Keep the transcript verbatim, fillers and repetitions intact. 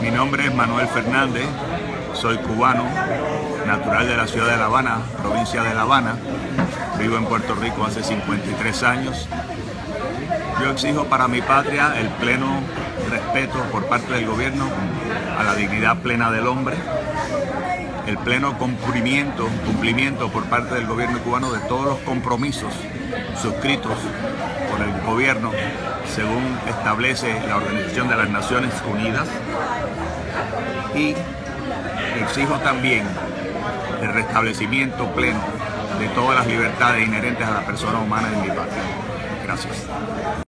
Mi nombre es Manuel Fernández, soy cubano, natural de la ciudad de La Habana, provincia de La Habana. Vivo en Puerto Rico hace cincuenta y tres años. Yo exijo para mi patria el pleno respeto por parte del gobierno a la dignidad plena del hombre, el pleno cumplimiento, cumplimiento por parte del gobierno cubano de todos los compromisos suscritos por el gobierno según establece la Organización de las Naciones Unidas, y exijo también el restablecimiento pleno de todas las libertades inherentes a la persona humana en mi patria. Gracias.